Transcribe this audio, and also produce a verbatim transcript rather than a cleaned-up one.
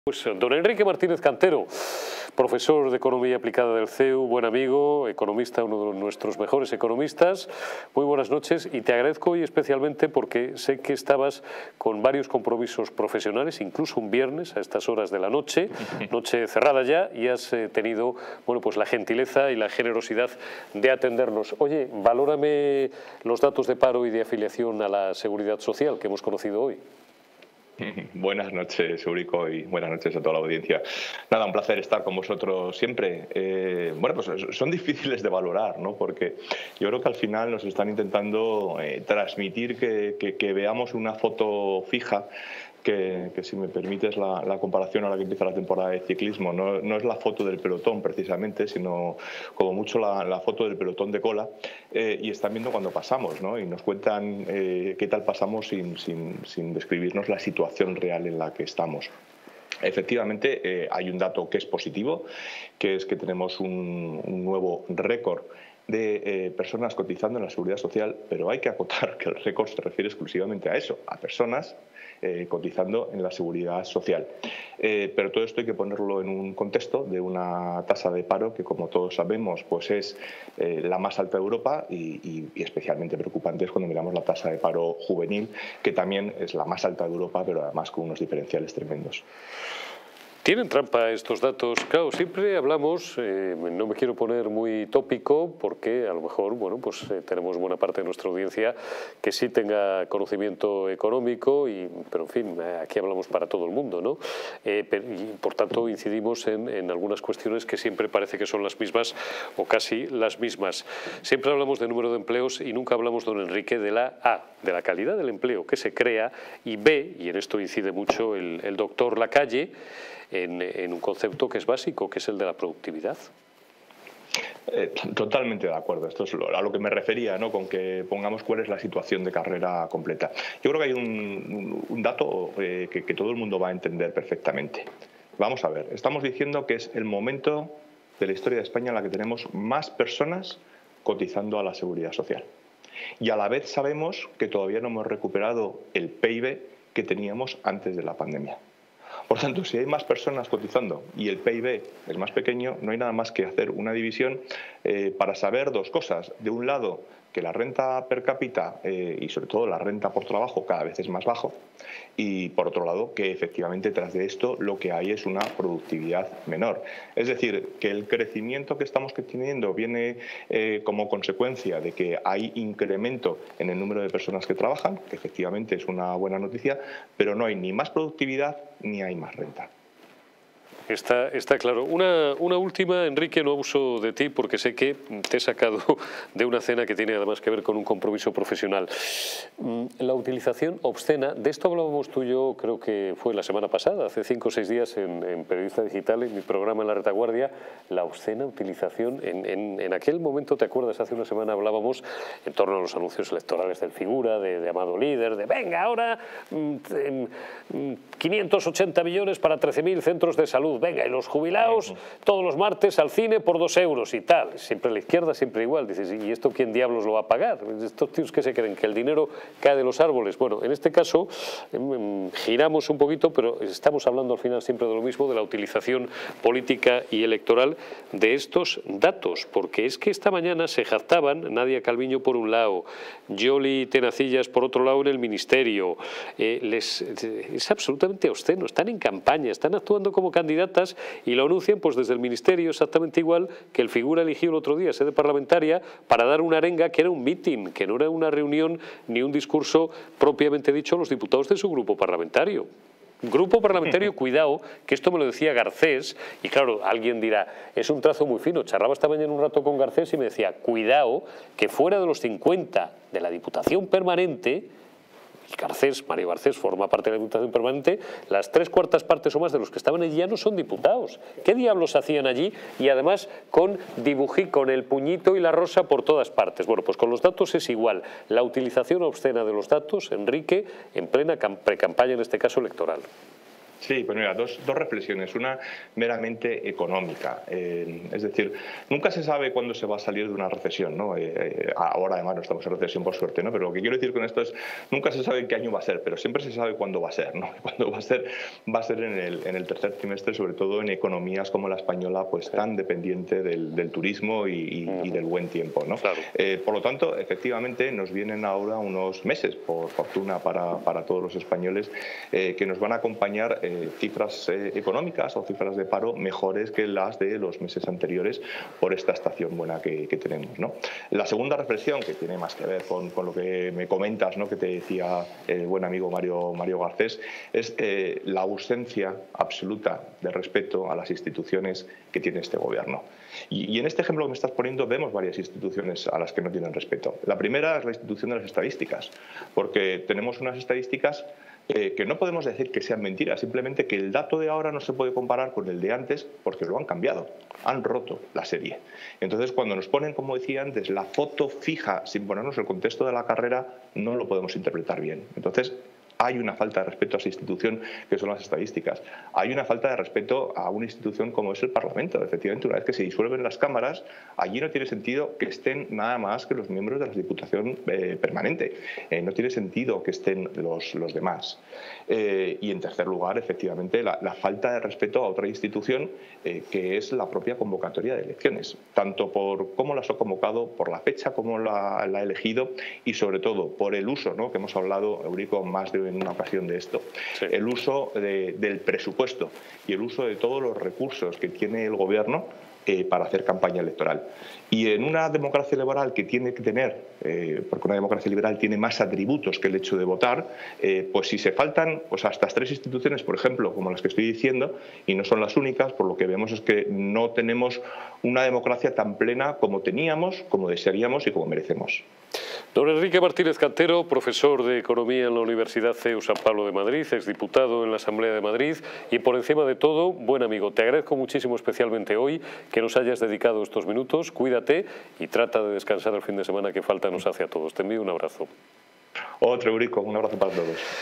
Pues don Enrique Martínez Cantero, profesor de Economía Aplicada del C E U, buen amigo, economista, uno de nuestros mejores economistas. Muy buenas noches y te agradezco hoy especialmente porque sé que estabas con varios compromisos profesionales, incluso un viernes a estas horas de la noche, noche cerrada ya, y has eh, tenido bueno, pues la gentileza y la generosidad de atendernos. Oye, valórame los datos de paro y de afiliación a la Seguridad Social que hemos conocido hoy. Buenas noches, Eurico, y buenas noches a toda la audiencia. Nada, un placer estar con vosotros siempre. Eh, bueno, pues son difíciles de valorar, ¿no? Porque yo creo que al final nos están intentando eh, transmitir que, que, que veamos una foto fija. Que, que si me permites la, la comparación ahora que empieza la temporada de ciclismo, no, no es la foto del pelotón precisamente, sino como mucho la, la foto del pelotón de cola, eh, y están viendo cuando pasamos, ¿no? Y nos cuentan eh, qué tal pasamos sin, sin, sin describirnos la situación real en la que estamos. Efectivamente, eh, hay un dato que es positivo, que es que tenemos un, un nuevo récord de eh, personas cotizando en la Seguridad Social, pero hay que acotar que el récord se refiere exclusivamente a eso, a personas eh, cotizando en la Seguridad Social. Eh, pero todo esto hay que ponerlo en un contexto de una tasa de paro que, como todos sabemos, pues es eh, la más alta de Europa y, y, y especialmente preocupante es cuando miramos la tasa de paro juvenil, que también es la más alta de Europa, pero además con unos diferenciales tremendos. ¿Tienen trampa estos datos? Claro, siempre hablamos, eh, no me quiero poner muy tópico porque a lo mejor, bueno, pues eh, tenemos buena parte de nuestra audiencia que sí tenga conocimiento económico, y, pero en fin, aquí hablamos para todo el mundo, ¿no? Eh, y por tanto incidimos en, en algunas cuestiones que siempre parece que son las mismas o casi las mismas. Siempre hablamos de número de empleos y nunca hablamos, don Enrique, de la A, de la calidad del empleo que se crea, y B, y en esto incide mucho el, el doctor Lacalle, En, en un concepto que es básico, que es el de la productividad. Eh, totalmente de acuerdo. Esto es a lo que me refería, ¿no? Con que pongamos cuál es la situación de carrera completa. Yo creo que hay un, un dato eh, que, que todo el mundo va a entender perfectamente. Vamos a ver, estamos diciendo que es el momento de la historia de España en la que tenemos más personas cotizando a la Seguridad Social. Y a la vez sabemos que todavía no hemos recuperado el P I B que teníamos antes de la pandemia. Por tanto, si hay más personas cotizando y el P I B es más pequeño, no hay nada más que hacer una división eh, para saber dos cosas. De un lado, que la renta per cápita eh, y sobre todo la renta por trabajo cada vez es más bajo, y por otro lado, que efectivamente tras de esto lo que hay es una productividad menor. Es decir, que el crecimiento que estamos teniendo viene eh, como consecuencia de que hay incremento en el número de personas que trabajan, que efectivamente es una buena noticia, pero no hay ni más productividad ni hay más renta. Está, está claro. Una, una última, Enrique, no abuso de ti porque sé que te he sacado de una cena que tiene además que ver con un compromiso profesional. La utilización obscena, de esto hablábamos tú y yo, creo que fue la semana pasada, hace cinco o seis días en, en Periodista Digital, en mi programa en La Retaguardia, la obscena utilización, en, en, en aquel momento, ¿te acuerdas? Hace una semana hablábamos en torno a los anuncios electorales del Figura, de, de Amado Líder, de venga, ahora mmm, quinientos ochenta millones para trece mil centros de salud. Venga, y los jubilados todos los martes al cine por dos euros y tal. Siempre a la izquierda, siempre igual. Dices, ¿y esto quién diablos lo va a pagar? Estos tíos que se creen que el dinero cae de los árboles. Bueno, en este caso eh, giramos un poquito, pero estamos hablando al final siempre de lo mismo, de la utilización política y electoral de estos datos. Porque es que esta mañana se jactaban Nadia Calviño por un lado, Yoli Tenacillas por otro lado en el Ministerio. Eh, les, es absolutamente obsceno. Están en campaña, están actuando como candidatos y lo anuncian pues desde el Ministerio exactamente igual que el Figura eligió el otro día sede parlamentaria para dar una arenga que era un mitin, que no era una reunión ni un discurso propiamente dicho a los diputados de su grupo parlamentario. Grupo parlamentario, cuidado, que esto me lo decía Garcés, y claro, alguien dirá, es un trazo muy fino. Charlaba esta mañana un rato con Garcés y me decía, cuidado, que fuera de los cincuenta de la Diputación Permanente, Garcés, Mario Garcés forma parte de la Diputación Permanente, las tres cuartas partes o más de los que estaban allí ya no son diputados. ¿Qué diablos hacían allí? Y además con dibují, con el puñito y la rosa por todas partes. Bueno, pues con los datos es igual. La utilización obscena de los datos, Enrique, en plena pre-campaña, en este caso electoral. Sí, pues mira, dos, dos reflexiones. Una meramente económica. Eh, es decir, nunca se sabe cuándo se va a salir de una recesión, ¿no? Eh, ahora además no estamos en recesión por suerte, ¿no? Pero lo que quiero decir con esto es, nunca se sabe en qué año va a ser, pero siempre se sabe cuándo va a ser, ¿no? Cuándo va a ser, va a ser en el, en el tercer trimestre, sobre todo en economías como la española, pues tan dependiente del, del turismo y, y, y del buen tiempo, ¿no? Claro. Eh, por lo tanto, efectivamente, nos vienen ahora unos meses, por fortuna para, para todos los españoles, eh, que nos van a acompañar eh, cifras eh, económicas o cifras de paro mejores que las de los meses anteriores por esta estación buena que, que tenemos, ¿no? La segunda reflexión, que tiene más que ver con, con lo que me comentas, ¿no?, que te decía el buen amigo Mario, Mario Garcés, es eh, la ausencia absoluta de respeto a las instituciones que tiene este gobierno. Y, y en este ejemplo que me estás poniendo vemos varias instituciones a las que no tienen respeto. La primera es la institución de las estadísticas, porque tenemos unas estadísticas Eh, que no podemos decir que sean mentiras, simplemente que el dato de ahora no se puede comparar con el de antes porque lo han cambiado, han roto la serie. Entonces, cuando nos ponen, como decía antes, la foto fija sin ponernos el contexto de la carrera, no lo podemos interpretar bien. Entonces, hay una falta de respeto a esa institución que son las estadísticas. Hay una falta de respeto a una institución como es el Parlamento. Efectivamente, una vez que se disuelven las cámaras, allí no tiene sentido que estén nada más que los miembros de la Diputación eh, permanente. Eh, no tiene sentido que estén los, los demás. Eh, y en tercer lugar, efectivamente, la, la falta de respeto a otra institución eh, que es la propia convocatoria de elecciones, tanto por cómo las ha convocado, por la fecha como la, la ha elegido y sobre todo por el uso, ¿no?, que hemos hablado, Eurico, más de en una ocasión de esto, sí. El uso de, del presupuesto y el uso de todos los recursos que tiene el gobierno eh, para hacer campaña electoral. Y en una democracia liberal que tiene que tener, eh, porque una democracia liberal tiene más atributos que el hecho de votar, eh, pues si se faltan pues a estas tres instituciones, por ejemplo, como las que estoy diciendo, y no son las únicas, por lo que vemos es que no tenemos una democracia tan plena como teníamos, como desearíamos y como merecemos. Don Enrique Martínez Cantero, profesor de Economía en la Universidad C E U San Pablo de Madrid, exdiputado en la Asamblea de Madrid y, por encima de todo, buen amigo. Te agradezco muchísimo, especialmente hoy, que nos hayas dedicado estos minutos. Cuídate y trata de descansar el fin de semana que falta nos hace a todos. Te envío un abrazo. Otro, Eurico. Un abrazo para todos.